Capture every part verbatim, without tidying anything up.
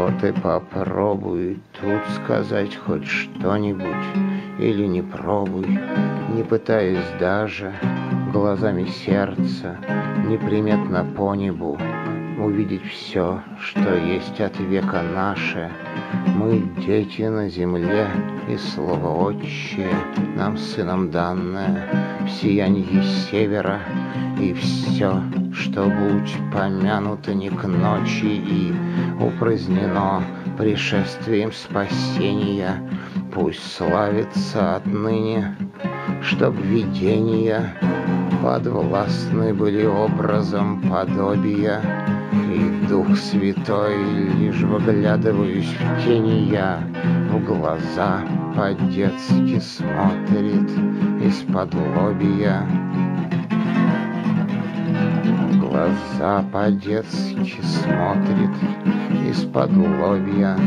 Вот и попробуй тут сказать хоть что-нибудь, или не пробуй, не пытаясь даже глазами сердца неприметно по небу увидеть все, что есть от века наше. Мы дети на земле, и слово отче нам сыном данное в сиянии севера, и все, что будь помянуто не к ночи и упразднено пришествием спасения, пусть славится отныне, чтоб видения подвластны были образом подобия, и Дух Святой, лишь выглядываюсь в тени я, в глаза по-детски смотрит из-под лобья. Глаза по-детски смотрит из-под лобья.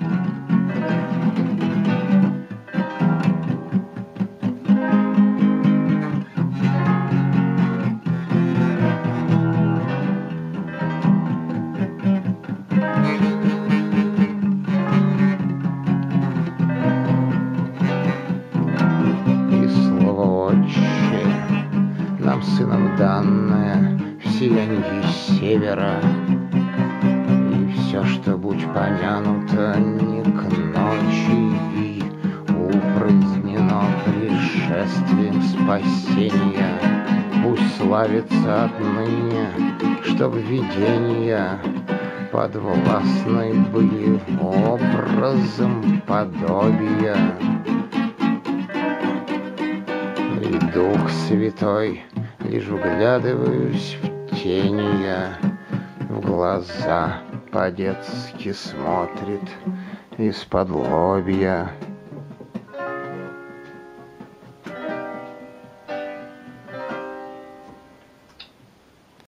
Нам сыном данное в сиянии севера, и все, что будь помянуто не к ночи и упразднено пришествием спасения, пусть славится отныне, чтоб видения подвластны были образом подобия. И Дух Святой, лишь вглядываюсь в тени я, в глаза по-детски смотрит из-под лобья.